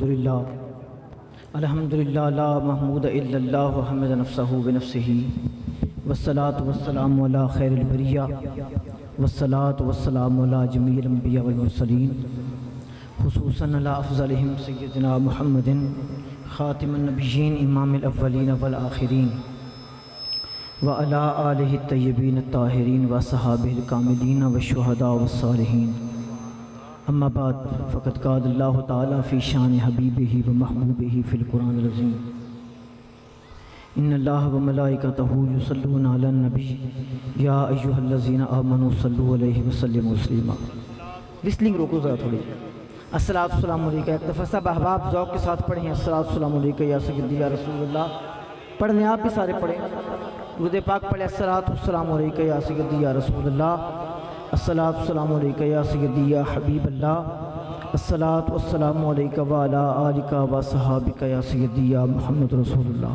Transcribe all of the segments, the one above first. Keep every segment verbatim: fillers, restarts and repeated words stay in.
अल्हम्दुलिल्लाह अल्हम्दुलिल्लाह ला महमूद इल्लल्लाहु हम्द नफ्सहु बिनफ्सिही वस्सलातु वस्सलामु अला खैरिल बरिया वस्सलातु वस्सलामु अला जमील अंबिया वल मुरसलीन खुसूसन अला अफ़ज़लिहिम सय्यदिना मुहम्मदिन ख़ातिमुन नबिय्यीन इमामिल अव्वलीन वल आखिरीन व अला आलिहि तय्यबीन ताहिरीन व सहाबिहिल कामिलीन व शुहदा व सालिहीन। अम्मा बाद फ़क़द क़ाल अल्लाहु तआला फ़ी शान हबीबिही व महबूबिही फ़िल क़ुरानिल अज़ीम इन्नल्लाह व मलाइकतहू युसल्लूना अलन नबी या अय्युहल्लज़ीना आमनू सल्लू अलैहि व सल्लिमू तस्लीमा। विस्लिंग रोको ज़रा थोड़ी। अस्सलातु वस्सलामु अलैका। एक दफ़ा सब अहबाब ज़ौक़ के साथ पढ़ें अस्सलातु वस्सलामु अलैका या सय्यदी या रसूलल्लाह। पढ़ने आप भी सारे पढ़ें। दुरूद पाक पढ़े अस्सलातु वस्सलामु अलैका या सय्यदी या रसूलल्लाह, अस्सलातु वस्सलामु अलैका या सय्यदी या हबीबल्लाह, अस्सलातु वस्सलामु अलैका व अला आलिका व सहाबिका या सय्यदी या मुहम्मद रसूलुल्लाह।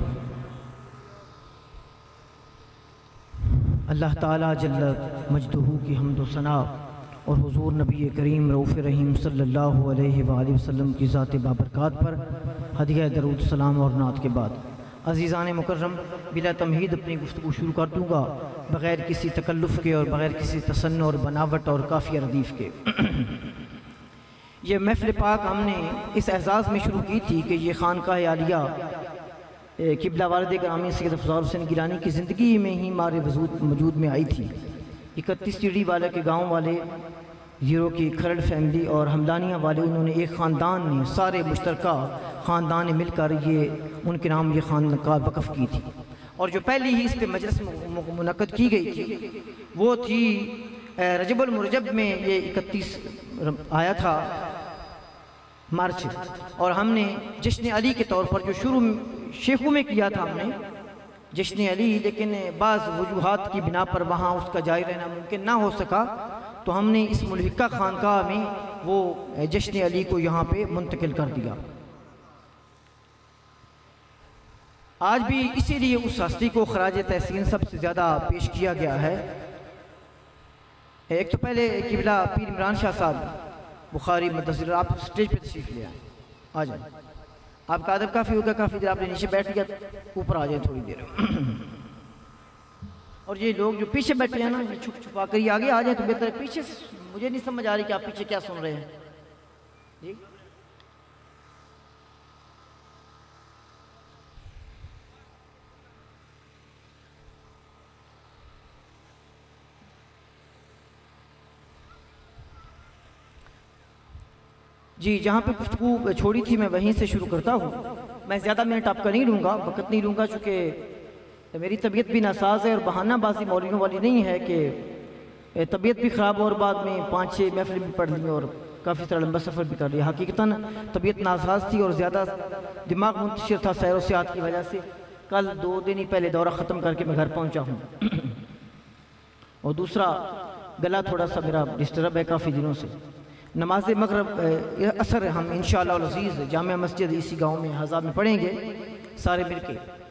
अल्लाह ताला जल्ल मजदहू की हम्द व सना और हुज़ूर नबी करीम रऊफ़ रहीम सल्लल्लाहु अलैहि वालैहि वसल्लम की ज़ात बाबरकात पर हदिया दरूद सलाम और नात के बाद अज़ीज़ान मुकर्रम बिला तमहीद अपनी गुफ्तगू शुरू कर दूँगा बग़ैर किसी तकल्लुफ़ के और बग़ैर किसी तसन्नु और बनावट और काफ़िया रदीफ़ के। ये महफ़िल पाक हमने इस एहसास में शुरू की थी कि ये खानकाह आलिया क़िबला वालिद ग्रामी सैयद अफ़ज़ल हुसैन गिलानी की ज़िंदगी में ही मारे वजूद वजूद में आई थी। इकतीस चिड़ी वाले के गाँव वाले, जीरो की खरड़ फैमिली और हमदानिया वाले, उन्होंने एक ख़ानदान ने सारे मुश्तरका ख़ानदान ने मिलकर ये उनके नाम ये खानकाह वक़फ़ की थी। और जो पहली ही इस पर मजलिस मुनक़्क़द की गई थी वो थी रजबुल मुरजब में, ये इकतीस आया था मार्च, और हमने जश्न अली के तौर पर जो शुरू शेखों में किया था हमने जश्न अली, लेकिन बाज़ वजूहात की बिना पर वहाँ उसका जारी रहना मुमकिन ना हो सका, तो हमने इस मुल्हिका खानकाह में वो जश्न अली को यहाँ पे मुंतकिल कर दिया। आज भी इसीलिए उस हस्ती को खराज तहसीन सबसे ज़्यादा पेश किया गया है। एक तो पहले क़िबला पीर इमरान शाह साहब बुखारी मुदस्सिर, आप स्टेज पे तशरीफ़ ले आए, आ जाए। आपका अदब काफ़ी होगा, काफ़ी देर आपने नीचे बैठ गया, ऊपर आ जाए थोड़ी देर। और ये लोग जो पीछे बैठे हैं ना, ये छुप छुपा कर ये आगे आ जाए तो बेहतर है। पीछे मुझे नहीं समझ आ रही कि आप पीछे क्या सुन रहे हैं जी। जी, जहाँ पे गुफ्तगू छोड़ी थी मैं वहीं से शुरू करता हूँ। मैं ज़्यादा मिनट आपका नहीं लूँगा, वक़्त नहीं लूँगा, चूँकि मेरी तबीयत भी नासाज है और बहानाबाजी मौलवियों वाली नहीं है कि तबीयत भी ख़राब और बाद में पाँच छः महफिल भी पढ़ ली और काफ़ी सारा लंबा सफ़र भी कर लिया। हकीकतन तबीयत नासाज थी और ज़्यादा दिमाग मुंतशिर था सैर व सियाहत की वजह से। कल दो दिन ही पहले दौरा ख़त्म करके मैं घर पहुँचा हूँ। और दूसरा गला थोड़ा सा मेरा डिस्टर्ब है काफ़ी दिनों से। नमाज मगरिब असर हम इंशाअल्लाह अज़ीज़ जामिया मस्जिद इसी गांव में हज़ार में पढ़ेंगे सारे मिलके।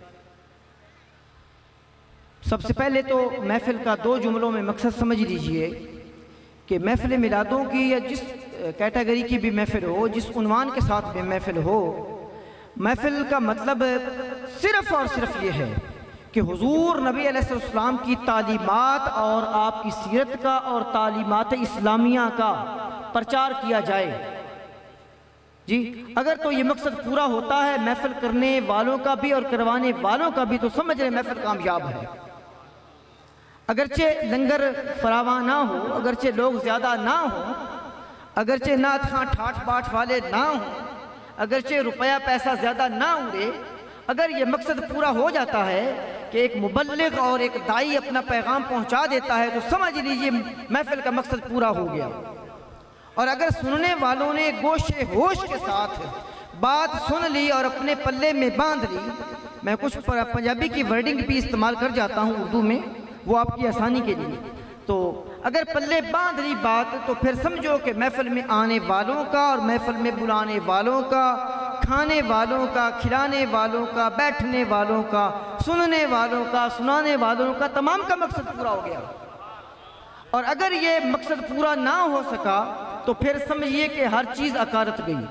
सबसे पहले तो महफ़िल का दो जुमलों में मकसद समझ लीजिए कि महफ़िल मिलादों की या जिस कैटेगरी की भी महफ़िल हो, जिस उन्वान के साथ भी महफ़िल हो, महफ़िल का मतलब सिर्फ़ और सिर्फ ये है कि हुज़ूर नबी अलैहिस्सलाम की तालीमात और आपकी सीरत का और तालीमात इस्लामिया का प्रचार किया जाए जी। अगर तो ये मकसद पूरा होता है महफिल करने वालों का भी और करवाने वालों का भी, तो समझ रहे महफिल कामयाब है। अगरचे लंगर फरावा ना हो, अगरचे लोग ज़्यादा ना हो, अगरचे नात खां ठाठ बाट वाले ना हो, अगरचे रुपया पैसा ज़्यादा ना उड़े, अगर ये मकसद पूरा हो जाता है कि एक मुबल्लिग और एक दाई अपना पैगाम पहुँचा देता है, तो समझ लीजिए महफिल का मकसद पूरा हो गया। और अगर सुनने वालों ने गोशे होश के साथ बात सुन ली और अपने पल्ले में बांध ली, मैं कुछ पंजाबी की वर्डिंग भी इस्तेमाल कर जाता हूँ उर्दू में, वो आपकी आसानी के लिए। तो अगर पल्ले बांध ली बात, तो फिर समझो कि महफिल में आने वालों का और महफिल में बुलाने वालों का, खाने वालों का, खिलाने वालों का, बैठने वालों का, सुनने वालों का, सुनाने वालों का, तमाम का मकसद पूरा हो गया। और अगर ये मकसद पूरा ना हो सका तो फिर समझिए कि हर चीज़ अकारत गई।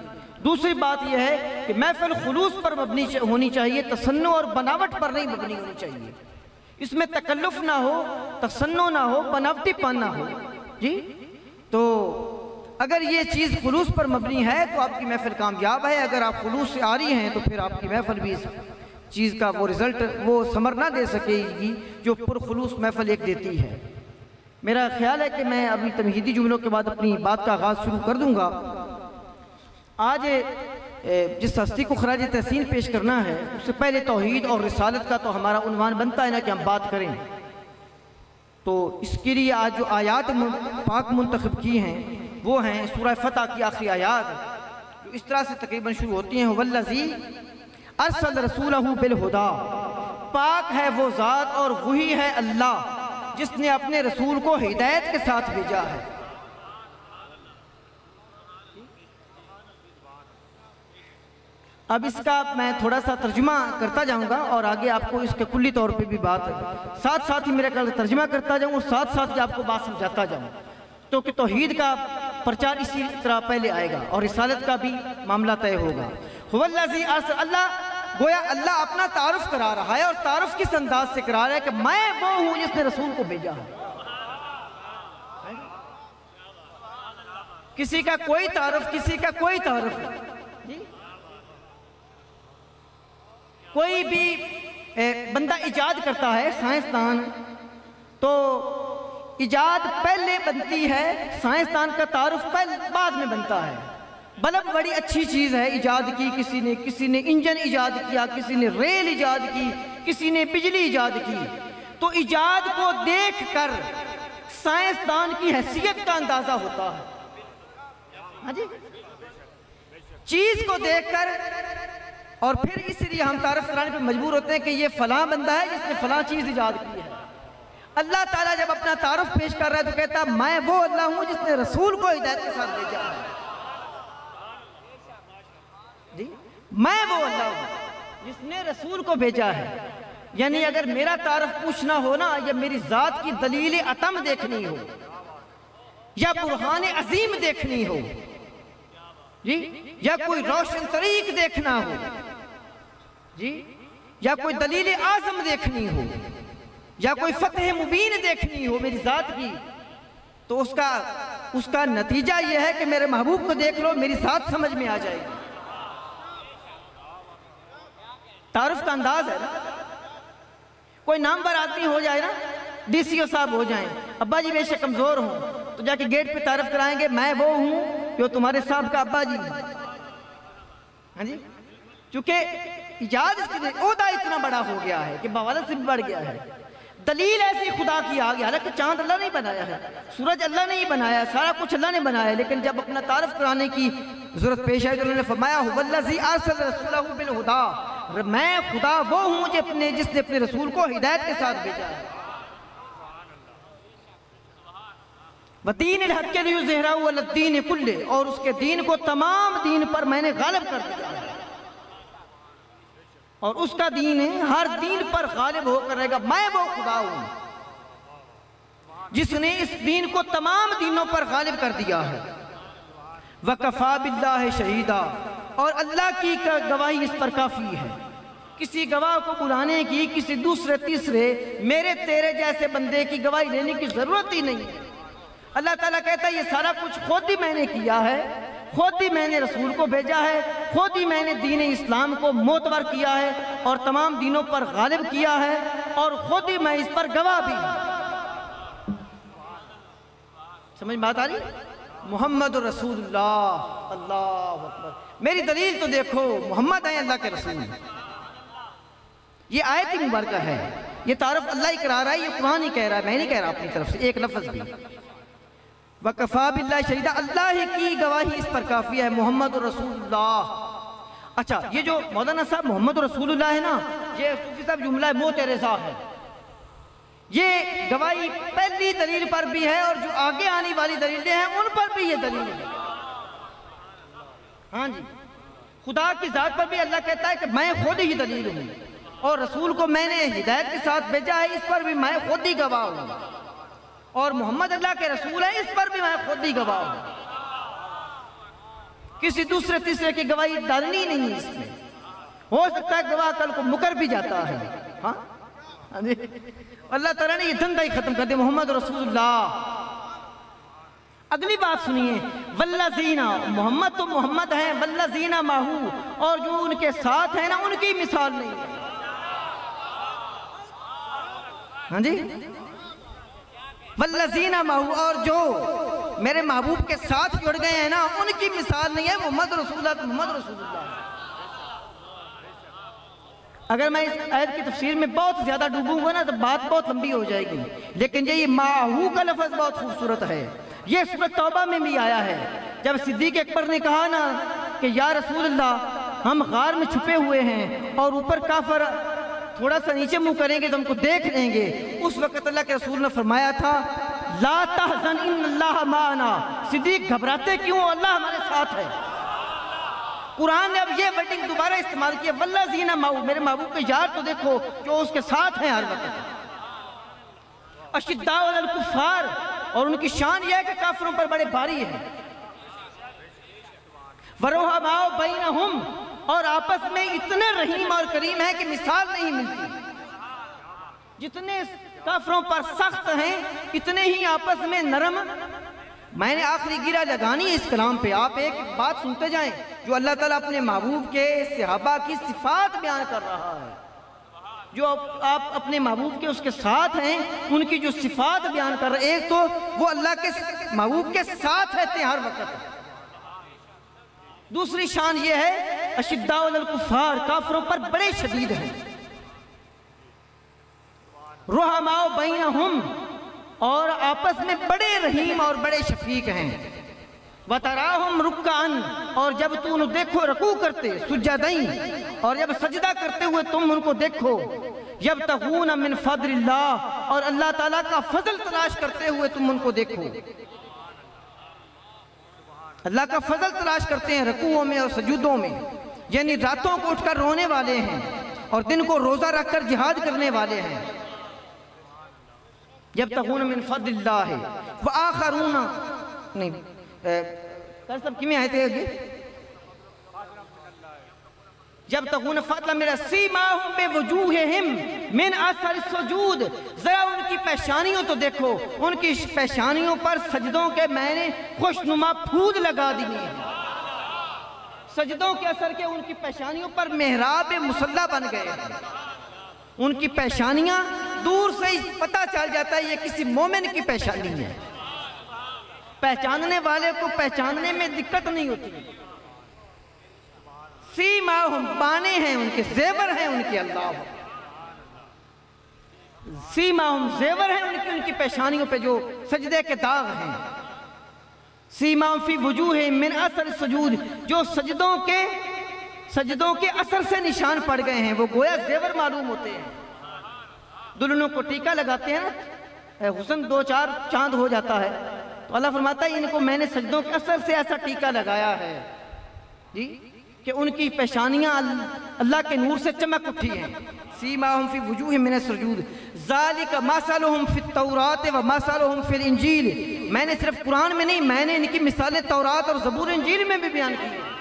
दूसरी बात यह है कि महफिल खुलूस पर मबनी होनी चाहिए, तसन्नो और बनावट पर नहीं मबनी होनी चाहिए। इसमें तकल्लुफ ना हो, तसन्नो ना हो, बनावटीपन ना हो जी। तो अगर ये चीज़ खुलूस पर मबनी है तो आपकी महफिल कामयाब है। अगर आप खुलूस से आ रही हैं तो फिर आपकी महफिल भी इस चीज़ का वो रिज़ल्ट, वो समर ना दे सकेगी जो पुरखुलूस महफिल एक देती है। मेरा ख्याल है कि मैं अभी तमहीदी जुमलों के बाद अपनी बात का आगाज़ शुरू कर दूँगा। आज जिस हस्ती को खराज तहसीन पेश करना है, उससे पहले तौहीद और रिसालत का तो हमारा उन्वान बनता है ना कि हम बात करें। तो इसके लिए आज जो आयात पाक मुंतखब की हैं वो हैं सूरह फतह की आखिरी आयात, जो इस तरह से तकरीबन शुरू होती हैं, वल्लज़ी अरसल रसूलहू बिल हुदा। पाक है वो ज़ात और वही है अल्लाह जिसने अपने रसूल को हिदायत के साथ भेजा है। अब इसका मैं थोड़ा सा तर्जुमा करता जाऊंगा और आगे आपको इसके कुल्ली तौर पे भी बात साथ साथ ही मेरा ख्याल तर्जुमा करता जाऊँ और साथ साथ ही आपको बात समझाता जाऊँ, तो कि तौहीद का प्रचार इसी तरह पहले आएगा और रिसालत का भी मामला तय होगा। हुवल्लज़ी अरसल, अल्लाह गोया अल्लाह अपना तारुफ करा रहा है और तारुफ किस अंदाज से करा रहा है कि मैं वो हूँ जिसने रसूल को भेजा है। किसी का कोई तारुफ, किसी का कोई तारुफ जी। कोई भी ए, बंदा इजाद करता है, साइंसदान, तो इजाद पहले बनती है, साइंसदान का तारुफ पहले बाद में बनता है। बल्ब बड़ी अच्छी चीज़ है, इजाद की किसी ने, किसी ने इंजन इजाद किया, किसी ने रेल इजाद की, किसी ने बिजली इजाद की। तो इजाद को देख कर साइंसदान की हैसियत का अंदाज़ा होता है। हाँ जी, चीज़ को देखकर, और फिर इसलिए हम तारीफ कराने पर मजबूर होते हैं कि ये फलां बंदा है जिसने फलां चीज़ इजाद की है। अल्लाह ताला जब अपना तारुफ पेश कर रहा है तो कहता है मैं वो अल्लाह हूँ जिसने रसूल को हिदायत के साथ भेजा है जी। मैं वो अल्लाह हूँ जिसने रसूल को भेजा है। यानी अगर मेरा तारुफ पूछना हो ना, या मेरी ज़ात की दलील अतम देखनी हो, या बुरहान अजीम देखनी हो जी, या कोई रोशन तरीक देखना हो जी, या कोई दलील आज़म देखनी हो, या कोई फतह मुबीन देखनी हो मेरी ज़ात की, तो उसका उसका नतीजा यह है कि मेरे महबूब को देख लो, मेरी ज़ात समझ में आ जाएगी। तारुफ का अंदाज है ना। कोई नामवर आदमी हो जाए ना, डीसीओ साहब हो जाएं, अब्बा जी बेशक कमज़ोर हों, तो जाके गेट पे तारुफ कराएंगे मैं वो हूँ जो तुम्हारे साहब का अब्बा जी। हाँ जी, चूंकि इजाद ओहदा इतना बड़ा हो गया है कि बवालत से भी बढ़ गया है। दलील ऐसी खुदा की आ गई, हालांकि चांद अल्लाह नहीं बनाया है, सूरज अल्लाह नहीं बनाया, सारा कुछ अल्लाह ने बनाया है, लेकिन जब अपना तारुफ कराने की जरूरत पेश आई तो उन्होंने फरमाया हुवल्लज़ी अरसल रसूलहू बिल हुदा, मैं खुदा वो हूँ जिसने जिसने अपने रसूल को हिदायत के साथ भेजा है। वदीन हक के लिए ज़हराउ अलद्दीन कुल्ले, और उसके दीन को तमाम दीन पर मैंने गालिब कर दिया है। और उसका दीन है हर दीन पर गालिब होकर रहेगा। मैं वो खुदा हूं जिसने इस दीन को तमाम दीनों पर गालिब कर दिया है। वकफ़ा बिल्लाहि शहीदा, और अल्लाह की गवाही इस पर काफ़ी है। किसी गवाह को बुलाने की, किसी दूसरे तीसरे मेरे तेरे जैसे बंदे की गवाही लेने की ज़रूरत ही नहीं है। अल्लाह ताला कहता है ये सारा कुछ खुद ही मैंने किया है, खुद ही मैंने रसूल को भेजा है, खुद ही मैंने दीन इस्लाम को मोतबर किया है और तमाम दीनों पर गालिब किया है, और खुद ही मैं इस पर गवाह भी हूं। समझ बात आ रही? मोहम्मद रसूलुल्लाह, अल्लाह अकबर। मेरी दलील तो देखो, मोहम्मद है अल्लाह के रसूल। ये आयत ही मुबारक है, ये तारुफ अल्लाह ही करा रहा है, ये कुरान ही कह रहा है, मैं नहीं कह रहा अपनी तरफ से एक लफ्ज़ भी। वकफ़ा बिल्लाहि शहीदा, अल्लाह ही की गवाही इस पर काफ़ी है। मोहम्मद रसूलुल्लाह। अच्छा, ये जो मौलाना साहब मोहम्मद रसूलुल्लाह है ना, ये सूफी साहब जुमला मोतेरेज़ा है। ये गवाही पहली दलील पर भी है और जो आगे आने वाली दलीलें हैं उन पर भी ये दलील है। हाँ जी, खुदा की ज़ात पर भी अल्लाह कहता है कि मैं खुद ही दलील हूँ, और रसूल को मैंने हिदायत के साथ भेजा है, इस पर भी मैं खुद ही गवाह हूँ। और मोहम्मद अल्लाह के रसूल है, इस पर भी मैं खुद ही गवाह हूँ। किसी दूसरे तीसरे की गवाही डालनी नहीं है इसमें। हो सकता है गवाह कल को मुकर भी जाता है। हाँ, अल्लाह ताला ने ये धंधा ही खत्म कर दिया। मोहम्मद रसूलुल्लाह। अगली बात सुनिए, वल्लज़ीना, मोहम्मद तो मोहम्मद है, वल्लज़ीना माहू, और जो उनके साथ है ना उनकी मिसाल नहीं है। हाँ जी, वल्लज़ीना माहू, और जो मेरे महबूब के साथ जुड़ गए हैं ना उनकी मिसाल नहीं है। मोहम्मद रसूलुल्लाह, मोहम्मद रसूलुल्लाह। अगर मैं इस आयत की तफसीर में बहुत ज्यादा डूबूंगा ना तो बात बहुत लंबी हो जाएगी, लेकिन ये माहू का लफ्ज बहुत खूबसूरत है। ये सूरत तौबा में भी आया है, जब सिद्दीक अकबर ने कहा ना कि या रसूल अल्लाह, हम गार में छुपे हुए हैं और ऊपर काफर थोड़ा सा नीचे मुंह करेंगे तो हमको देख लेंगे। उस वक्त अल्लाह के रसूल ने फरमाया था, ला तहज़न इन्नल्लाह माना। सिद्दीक घबराते क्यों, अल्लाह हमारे साथ है। कुरान ने अब ये वर्डिंग दोबारा इस्तेमाल किया, वल्लज़ीना माहू, मेरे महबूब के यार तो देखो जो उसके साथ हैं हर वक्त। अशिद्दाउ अलल कुफ़ार, और उनकी शान यह है कि काफिरों पर बड़े भारी है। वरुहमाउ बैनहुम, और आपस में इतने रहीम और करीम है कि मिसाल नहीं मिलती। जितने काफिरों पर सख्त हैं इतने ही आपस में नरम। मैंने आखिरी गिरा लगानी है इस कलाम पे, आप एक बात सुनते जाएं जो अल्लाह ताला अपने महबूब के सहाबा की सिफात बयान कर रहा है। जो आप अपने महबूब के उसके साथ हैं उनकी जो सिफात बयान कर रहे हैं, एक तो वो अल्लाह के महबूब के साथ रहते हैं हर वक्त। दूसरी शान ये है अशिद्दाउ अलल कुफ़ार, काफिरों पर बड़े शदीद हैं। रुहमाउ बैनहुम, और आपस में बड़े रहीम और बड़े शफीक हैं। वतराहुम रुक्कान, और जब तू उन्हें देखो रकू करते, सुजदई, और जब सजदा करते हुए तुम उनको देखो, यब्तगून मिन फद्लिल्लाह, और अल्लाह ताला का फजल तलाश करते हुए तुम उनको देखो। अल्लाह का फजल तलाश करते हैं रकूओं में और सजूदों में, यानी रातों को उठकर रोने वाले हैं और दिन को रोजा रखकर जिहाद करने वाले हैं। यब्तगून मिन फद्लिल्लाह व आखरून, नहीं कर सब कि में आए थे, जब तगून फद्ल मेरा सीमाहुम बिवजूहिहिम मिन असर सुजूद, जरा उनकी पेशानियों तो देखो, उनकी पेशानियों पर सजदों के मैंने खुशनुमा फूल लगा दिए हैं। सजदों के असर के उनकी पेशानियों पर मेहराब मुसल्ला बन गए हैं। उनकी पेशानियां दूर से ही पता चल जाता है ये किसी मोमिन की पेशानी है। पहचानने वाले को पहचानने में दिक्कत नहीं होती। सीमाहुम, बाने हैं उनके, जेवर हैं उनके, अल्लाह सीमाहुम, जेवर हैं उनकी उनकी पेशानियों पे जो सजदे के दाग हैं। सीमाहुम फी वजूहिहिम मिन असर सुजूद, जो सजदों के सजदों के असर से निशान पड़ गए हैं, वो गोया जेवर मालूम होते हैं। दुल्हनों को टीका लगाते हैं ना, हुस्न दो चार चांद हो जाता है, तो अल्लाह फरमाता है इनको मैंने सजदों के असर से ऐसा टीका लगाया है जी कि उनकी पेशानियां अल्लाह के नूर से चमक उठी हैं। सीमाहुम फी वजूहिहिम मिन सुजूद ज़ालिका मसलुहुम फित तौरात व मसलुहुम फिल इंजील, मैंने सिर्फ कुरान में नहीं, मैंने इनकी मिसालें तौरात और ज़बूर इंजील में भी बयान की हैं।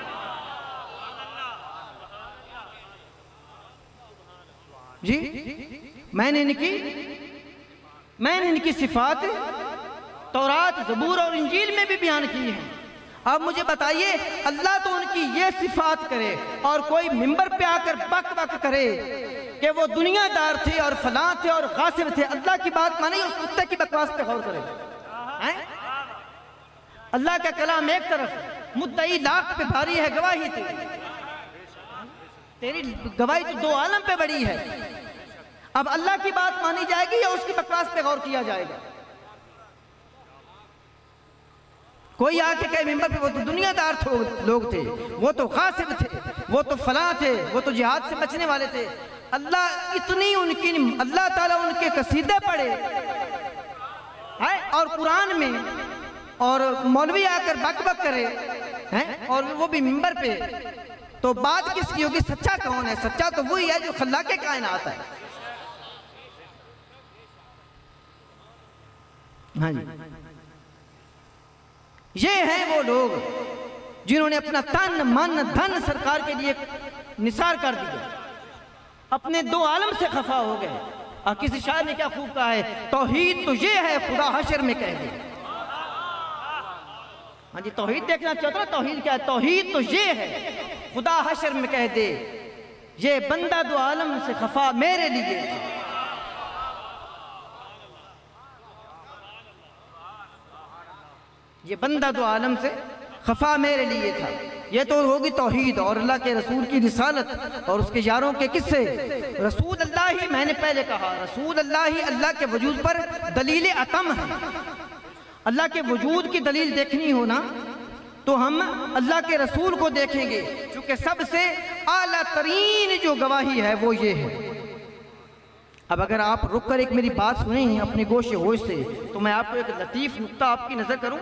जी मैंने इनकी मैंने इनकी सिफात तौरात, ज़बूर और इंजील में भी बयान की हैं। अब मुझे बताइए, अल्लाह तो उनकी ये सिफात करे और कोई मिंबर पे आकर बक बक करे कि वो दुनियादार थे और फलां थे और गासिब थे, अल्लाह की बात माने उस कुत्ते की बकवास पे गौर करे। हैं? अल्लाह का कलाम एक तरफ, मुद्दई लाख पे भारी है गवाही तेरी, तेरी गवाही तो दो आलम पे बड़ी है। अब अल्लाह की बात मानी जाएगी या उसकी बकवास पे गौर किया जाएगा? कोई आके कहे मिंबर पे वो तो दुनियादार लोग थे, वो तो गासिब थे, वो तो फलां थे, वो तो जिहाद से बचने वाले थे। अल्लाह इतनी उनकी, अल्लाह ताला उनके कसीदे पढ़े है और कुरान में, और मौलवी आकर बक बक करे हैं और वो भी मिंबर पे, तो बात किसकी होगी? सच्चा कौन है? सच्चा तो वही है जो खल्लाके कायनात है। हाँ जी, ये हैं वो लोग जिन्होंने अपना तन मन धन सरकार के लिए निसार कर दिया, अपने दो आलम से खफा हो गए। और किसी शायर ने क्या खूब कहा है, तौहीद तो ये है खुदा हशर में कह दे। हाँ जी, तौहीद देखना चाहते हो? तौहीद क्या है? तौहीद तो ये है खुदा हशर में कह दे, ये बंदा दो आलम से खफा मेरे लिए था। ये बंदा दो आलम से खफा मेरे लिए था। ये तो होगी तौहीद और अल्लाह के रसूल की रिसालत और उसके यारों के किस्से। रसूल अल्लाह ही, मैंने पहले कहा, रसूल अल्लाह ही अल्लाह के वजूद पर दलील अतम है। अल्लाह के वजूद की दलील देखनी हो ना तो हम अल्लाह के रसूल को देखेंगे, क्योंकि सबसे आला तरीन जो गवाही है वो ये है। अब अगर आप रुक कर एक मेरी बात सुने अपने गोश होश से, तो मैं आपको एक लतीफ़ नुक्ता आपकी नज़र करूं।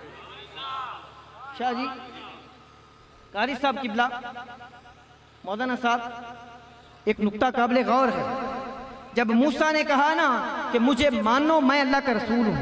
शाह जी, कारी साहब किबला, मौलाना साहब, एक नुक्ता काबिल गौर है। जब मूसा ने कहा ना कि मुझे मानो मैं अल्लाह का रसूल हूं,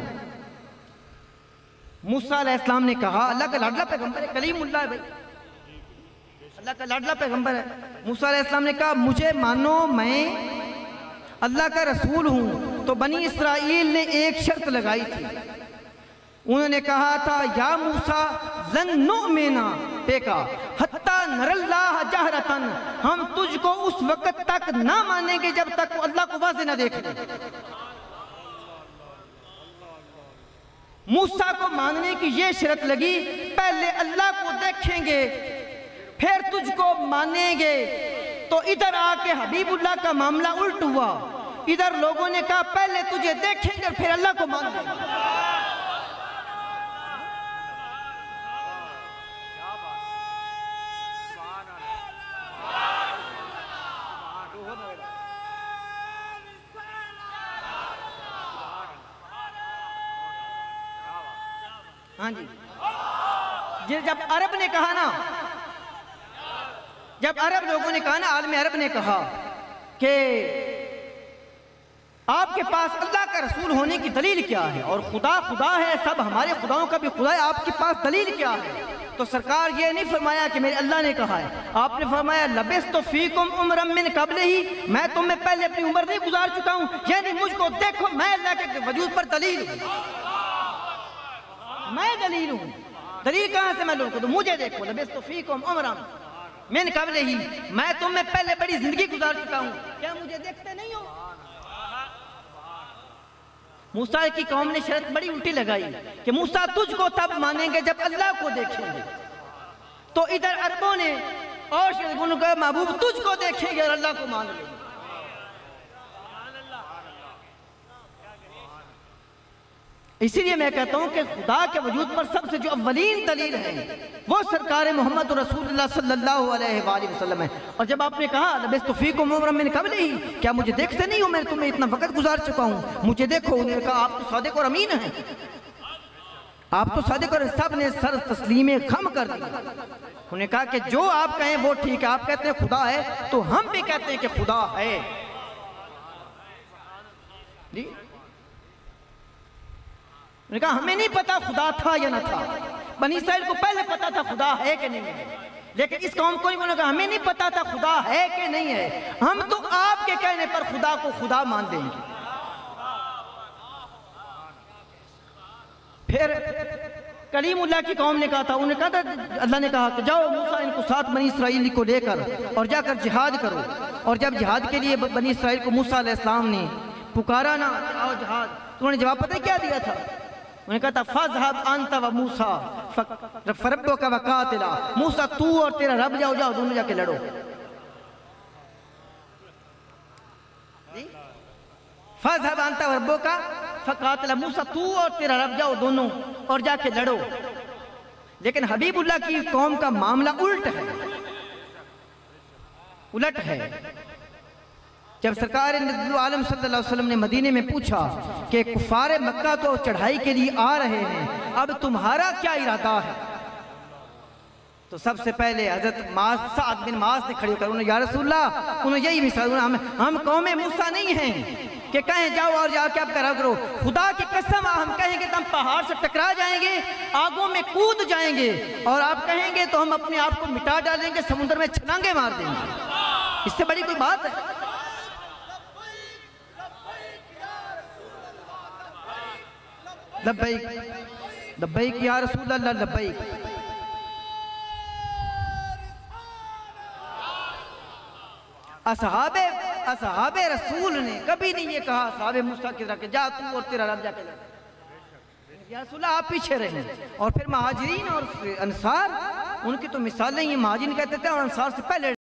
मूसा अलैहिस्सलाम ने कहा, अल्लाह का लाडला पैगंबर है, कलीमुल्लाह है भाई, अल्लाह का लाडला पैगंबर है। मूसा अलैहिस्सलाम ने कहा मुझे मानो मैं अल्लाह का रसूल हूं। तो बनी इस्राइल ने एक शर्त लगाई थी, उन्होंने कहा था या मूसा लन नुमिना बेका हत्ता नरल्लाह जहरतन, हम तुझको उस वक्त तक ना मानेंगे जब तक अल्लाह को वाज़े ना देख ले। मूसा को मानने की ये शर्त लगी, पहले अल्लाह को देखेंगे फिर तुझको मानेंगे। तो इधर आके हबीबुल्लाह का मामला उल्ट हुआ, इधर लोगों ने कहा पहले तुझे देखेंगे फिर अल्लाह को मान लेंगे। हाँ जी, जब अरब ने कहा ना, जब अरब लोगों ने कहा ना, आलम अरब ने कहा कि आपके पास अल्लाह का रसूल होने की दलील क्या है, और खुदा खुदा है, सब हमारे खुदाओं का भी खुदा है, आपके पास दलील क्या है? तो सरकार ये नहीं फरमाया कि मेरे अल्लाह ने कहा है, आपने फरमाया लबिस तो फीकुम उम्रम मिन कबले ही, मैं तुम्हें पहले अपनी उम्र नहीं गुजार चुका हूँ, यानी मुझको देखो मैं अल्लाह के वजूद पर दलील हूँ, मैं दलील हूँ। दलील कहाँ से मैं लोगों को, मुझे देखो, लबिस तो फीकुम उम्रम मिन कबले ही, मैं तुम्हें पहले बड़ी जिंदगी गुजार चुका हूँ, क्या मुझे देखते नहीं हो? मूसा की कौम ने शर्त बड़ी उल्टी लगाई कि मूसा तुझको तब मानेंगे जब अल्लाह को देखेंगे। तो इधर अरबों ने और शर्तों का महबूब तुझको देखेंगे और अल्लाह को मान लेंगे। इसीलिए मैं कहता हूं कि खुदा के वजूद पर सबसे जो अव्वलीन दलील है वो सरकार मोहम्मद रसूलुल्लाह सल्लल्लाहु अलैहि वसल्लम है। और जब आपने कहा लबिस्तु फीकुम उम्रम मिन क़बलिही, क्या मुझे देखते नहीं हो, मैं तुम्हें इतना वक्त गुजार चुका हूं, मुझे देखो। उन्होंने कहा आप तो सादिक और अमीन हैं, आप तो सादिक और, सब ने सर तस्लीम खम कर दी। उन्होंने कहा कि जो आप कहें वो ठीक है, आप कहते हैं खुदा है तो हम भी कहते हैं कि खुदा है जी। उन्होंने कहा हमें नहीं पता खुदा था या न था, बनी इस्राइल को पहले पता था खुदा है कि नहीं है, लेकिन इस कौम को उन्होंने कहा हमें नहीं पता था खुदा है कि नहीं है, हम तो आपके कहने पर खुदा को खुदा मान देंगे। फिर कलीमुल्लाह की कौम ने कहा था, उन्हें कहा था, अल्लाह ने कहा कि जाओ मूसा इनको साथ बनी इस्राइल को लेकर और जाकर जिहाद करो। और जब जिहाद के लिए बनी इस्राइल को मूसा अलैहिस्सलाम ने पुकारा ना, आओ जिहाद, तो उन्होंने जवाब पता है क्या दिया था? उन्हें कहा था फज़हब अंत व मूसा फरब्बुका वक़ातिला, मूसा तू और तेरा रब जाओ, जाओ दोनों जाके लड़ो। फज़हब अंत व रब्बुका फ़क़ातिला, मूसा तू और तेरा रब जाओ दोनों और जाके लड़ो। लेकिन हबीबुल्लाह की कौम का मामला उल्ट है, उलट है। जब सरकार आलम सल्लल्लाहु अलैहि वसल्लम ने मदीने में पूछा कि कुफारे मक्का तो चढ़ाई के लिए आ रहे हैं, अब तुम्हारा क्या इरादा है? तो सबसे पहले हजरत मास साद बिन मास ने खड़े कर उन्हें या रसूलल्लाह, उन्हें यही मिसाल, हम हम कौमे मूसा नहीं हैं कि कहें जाओ और जाके आप करा करो। खुदा की कसम हम कहेंगे तो हम पहाड़ से टकरा जाएंगे, आगों में कूद जाएंगे, और आप कहेंगे तो हम अपने आप को मिटा डालेंगे, समुद्र में छलांगे मार देंगे। इससे बड़ी कोई बात है? लब्बैक लब्बैक या रसूल अल्लाह लब्बैक। असहाबे असहाबे रसूल ने कभी नहीं ये कहा असहाबे मूसा की तरह के जा तू और तेरा रब जाके लड़, या रसूल आप पीछे रहे। और फिर महाजिरीन और अंसार, उनकी तो मिसालें ये महाजिरीन कहते थे और अंसार से पहले